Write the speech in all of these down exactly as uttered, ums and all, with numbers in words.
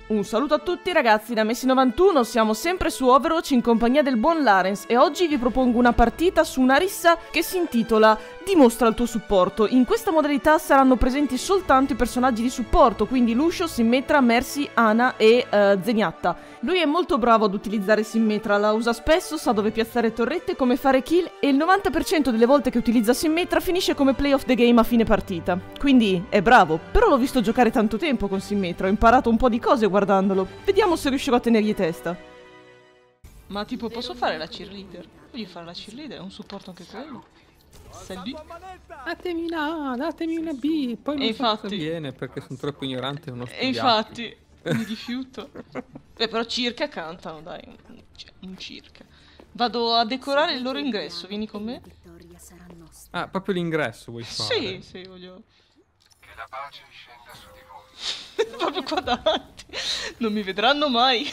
Un saluto a tutti ragazzi da Messi novantuno, siamo sempre su Overwatch in compagnia del buon Larens e oggi vi propongo una partita su una rissa che si intitola Dimostra il tuo supporto. In questa modalità saranno presenti soltanto i personaggi di supporto, quindi Lucio, Symmetra, Mercy, Ana e uh, Zenyatta. Lui è molto bravo ad utilizzare Symmetra, la usa spesso, sa dove piazzare torrette, come fare kill e il novanta per cento delle volte che utilizza Symmetra finisce come play of the game a fine partita. Quindi è bravo, però l'ho visto giocare tanto tempo con Symmetra, ho imparato un po' di cose guardandolo. Vediamo se riuscirò a tenergli testa. Ma tipo posso fare la cheerleader? Voglio fare la cheerleader, è un supporto anche quello. Sali. Datemi una A, datemi una B, poi non e so infatti, cosa viene perché sono troppo ignorante e non ho studiato. E infatti, mi rifiuto. Beh, però circa cantano, dai, cioè, un circa. Vado a decorare il loro ingresso, vieni con me? Ah, proprio l'ingresso vuoi fare? Sì, sì, voglio... Che la pace scenda su di voi. Proprio qua davanti. Non mi vedranno mai.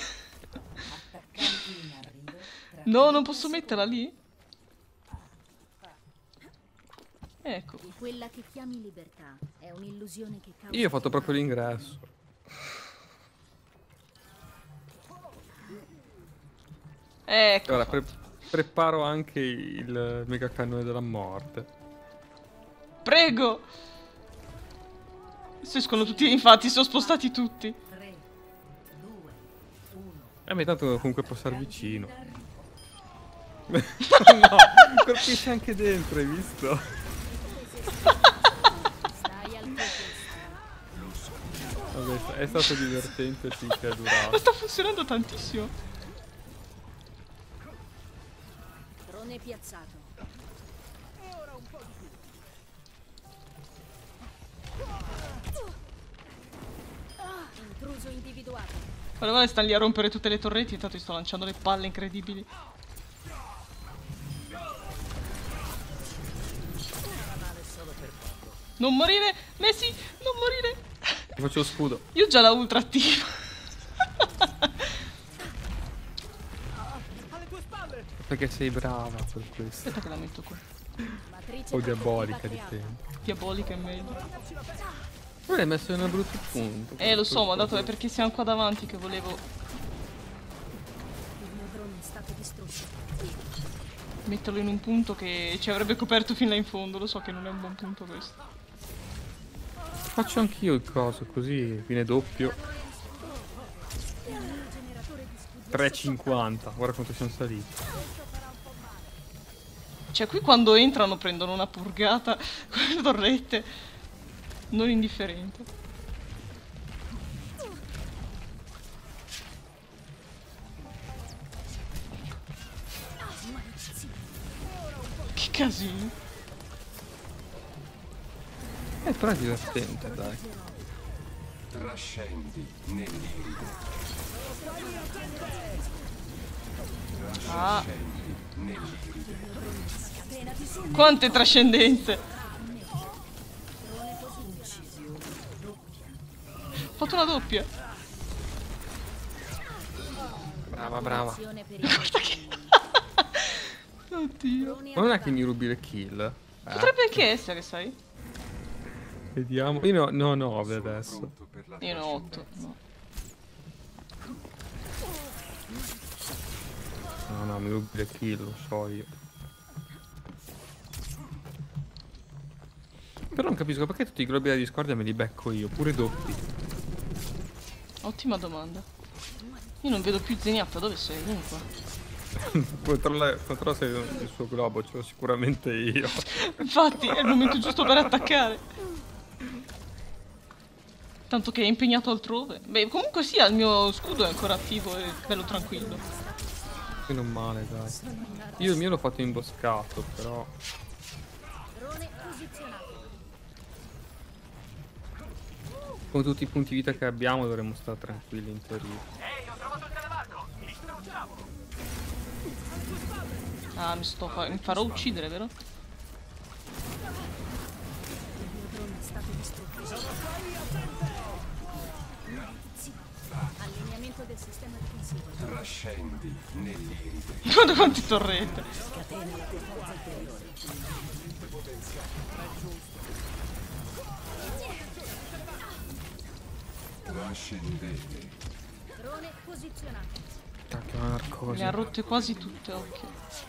No, non posso metterla lì? Ecco. Quella che chiami libertà è un'illusione che causa. Io ho fatto proprio l'ingresso. Ecco. Ora pre preparo anche il mega cannone della morte. Prego. Si escono tutti, infatti sono spostati tutti. A me tanto comunque può stare vicino. No, colpisce anche dentro, hai visto? Vabbè, è stato divertente finché è durato. Ma sta funzionando tantissimo. Drone piazzato. Intruso individuato. Guarda, guarda, stanno lì a rompere tutte le torrette, intanto gli sto lanciando le palle incredibili. Non morire, Messi, non morire. Ti faccio lo scudo. Io ho già la ultra attiva. Perché sei brava per questo. Aspetta che la metto qua. O diabolica, dipende. Diabolica è meglio. Non l'hai messo in un brutto punto. Eh, lo so, ma dato è perché siamo qua davanti che volevo... Il mio drone è stato distrutto. metterlo in un punto che ci avrebbe coperto fin là in fondo. Lo so che non è un buon punto questo. Faccio anch'io il coso, così viene doppio. tre e cinquanta, guarda quanto siamo saliti. Cioè qui quando entrano prendono una purgata con le torrette. Non indifferente. Che casino. Eh, però è divertente, dai. Trascendi nell'irido. Ah. Trascendi nell'irido. Quante trascendenze. Ho fatto una doppia. Brava, brava. Guarda che... Oddio. Ma non è che mi rubi le kill? Eh? Potrebbe anche essere, sai? Vediamo. Io ne ho nove adesso. Io ne ho otto. No. No, no, mi rubi le kill, lo so io. Però non capisco perché tutti i globi della discordia me li becco io, pure doppi. Ottima domanda. Io non vedo più Zenyatta, dove sei? Vieni qua. Controlla se il suo globo, ce l'ho sicuramente io. Infatti, è il momento giusto per attaccare. Tanto che è impegnato altrove. Beh, comunque sia, il mio scudo è ancora attivo e bello tranquillo. Che non male, dai. Io il mio l'ho fatto imboscato, però... Con tutti i punti vita che abbiamo dovremmo stare tranquilli in teoria. Ehi, ho trovato il calamardo! Mi distruggiamo! Ah, mi sto fa mi farò uccidere, vero? Allineamento del sistema difensivo. Trascendi nell'irido. Guarda quante torrette. Scatena la tua forza interiore. Trascendete Drone posizionato. Cacchio, una narcosi. Le ha rotte quasi tutte, occhio.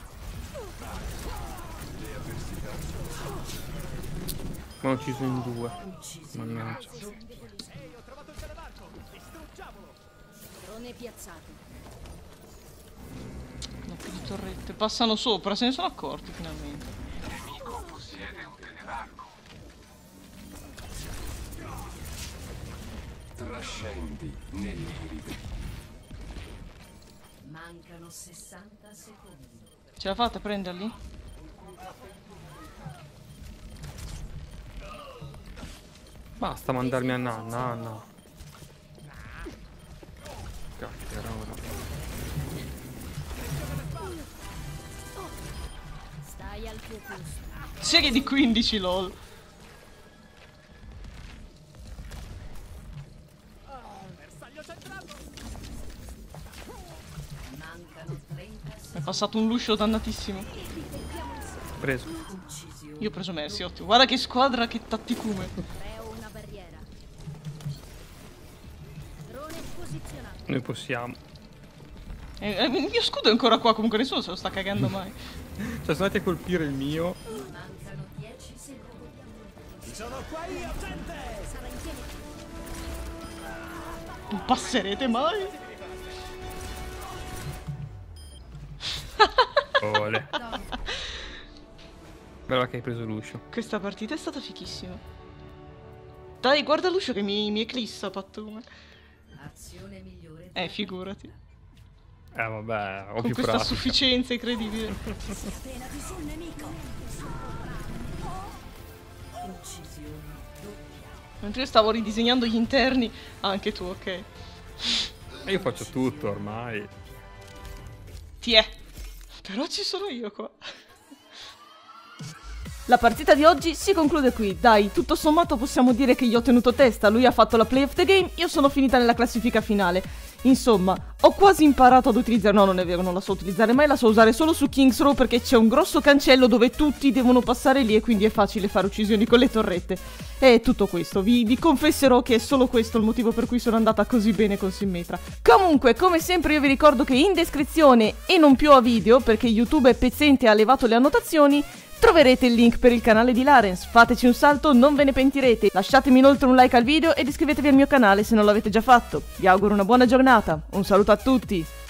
Ma ho ucciso in due. Mannaggia. Drone piazzato. No, più di torrette. Passano sopra, se ne sono accorti finalmente. Trascendi nell'iride. Mancano sessanta secondi. Ce la fate a prenderli? Basta mandarmi a nanna, Anna. Cacchio, ora. Stai al tuo posto. Serie di quindici, lol. Mancano trenta È passato un luscio dannatissimo. Preso. uccisioni. Io ho preso Mercy, ottimo. Guarda che squadra, che tatticume. Creo una barriera. Drone posizionato. Noi possiamo. Eh, eh, il mio scudo è ancora qua, comunque nessuno se lo sta cagando mai. Cioè, sono andati a colpire il mio. Mancano dieci secondi. Sono qua io, gente! Sarà in piedi. Non passerete mai? Ole. Brava che hai preso l'uscio. Questa partita è stata fichissima. Dai, guarda l'uscio che mi, mi eclissa, pattume. Azione migliore. Eh, figurati. Eh vabbè, ho Con più questa pratica. sufficienza incredibile. Appena di sul nemico. Uccisioni doppia. Mentre io stavo ridisegnando gli interni, anche tu, ok. E io faccio tutto ormai. Ti è. Però ci sono io qua. La partita di oggi si conclude qui, dai, tutto sommato possiamo dire che gli ho tenuto testa, lui ha fatto la play of the game, io sono finita nella classifica finale. Insomma, ho quasi imparato ad utilizzare, no non è vero, non la so utilizzare mai, la so usare solo su King's Row perché c'è un grosso cancello dove tutti devono passare lì e quindi è facile fare uccisioni con le torrette. E tutto questo, vi, vi confesserò che è solo questo il motivo per cui sono andata così bene con Symmetra. Comunque, come sempre io vi ricordo che in descrizione e non più a video, perché YouTube è pezzente e ha levato le annotazioni, troverete il link per il canale di Larens, fateci un salto, non ve ne pentirete, lasciatemi inoltre un like al video ed iscrivetevi al mio canale se non l'avete già fatto. Vi auguro una buona giornata, un saluto a tutti!